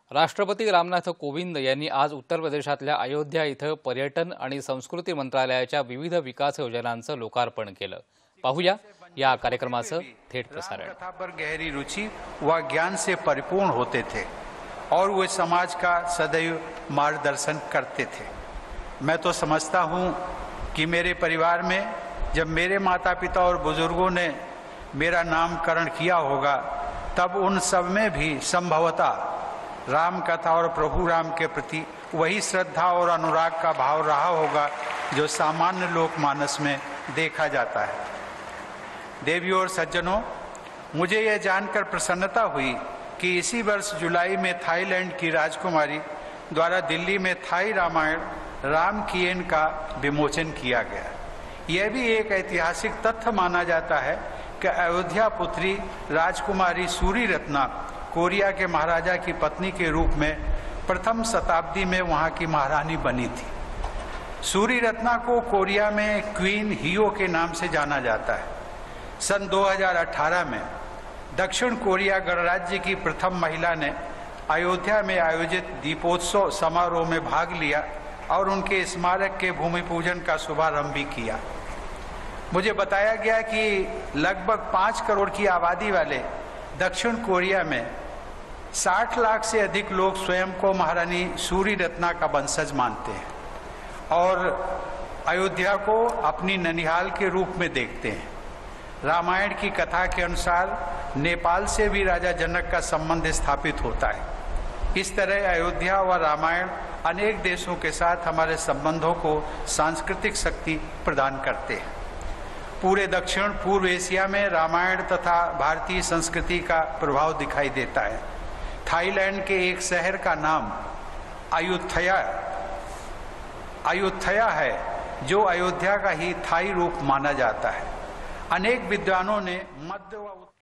राष्ट्रपती रामनाथ कोविंद यांनी आज उत्तर प्रदेशातल्या अयोध्या इथं पर्यटन आणि संस्कृती मंत्रालयाच्या विविध विकास योजनांचं लोकार्पण केलं। पाहूया या कार्यक्रमाचं थेट प्रसारण। कथा पर गहरी रुचि व ज्ञान से परिपूर्ण होते थे और वे समाज का सदैव मार्गदर्शन करते थे। मैं तो समझता हूँ कि मेरे परिवार में जब मेरे माता पिता और बुजुर्गों ने मेरा नामकरण किया होगा तब उन सब में भी संभवतः राम कथा और प्रभु राम के प्रति वही श्रद्धा और अनुराग का भाव रहा होगा जो सामान्य लोकमानस में देखा जाता है। देवियों और सज्जनों, मुझे यह जानकर प्रसन्नता हुई कि इसी वर्ष जुलाई में थाईलैंड की राजकुमारी द्वारा दिल्ली में थाई रामायण राम किएन का विमोचन किया गया। यह भी एक ऐतिहासिक तथ्य माना जाता है कि अयोध्या पुत्री राजकुमारी सूरी रत्ना कोरिया के महाराजा की पत्नी के रूप में प्रथम शताब्दी में वहां की महारानी बनी थी। सूरी रत्ना को कोरिया में क्वीन हियो के नाम से जाना जाता है। सन 2018 में दक्षिण कोरिया गणराज्य की प्रथम महिला ने अयोध्या में आयोजित दीपोत्सव समारोह में भाग लिया और उनके स्मारक के भूमि पूजन का शुभारंभ भी किया। मुझे बताया गया कि लगभग 5 करोड़ की आबादी वाले दक्षिण कोरिया में 60 लाख से अधिक लोग स्वयं को महारानी सूरी रत्ना का वंशज मानते हैं और अयोध्या को अपनी ननिहाल के रूप में देखते हैं। रामायण की कथा के अनुसार नेपाल से भी राजा जनक का संबंध स्थापित होता है। इस तरह अयोध्या व रामायण अनेक देशों के साथ हमारे संबंधों को सांस्कृतिक शक्ति प्रदान करते हैं। पूरे दक्षिण पूर्व एशिया में रामायण तथा भारतीय संस्कृति का प्रभाव दिखाई देता है। थाईलैंड के एक शहर का नाम अयुथया है, जो अयोध्या का ही थाई रूप माना जाता है। अनेक विद्वानों ने मध्य व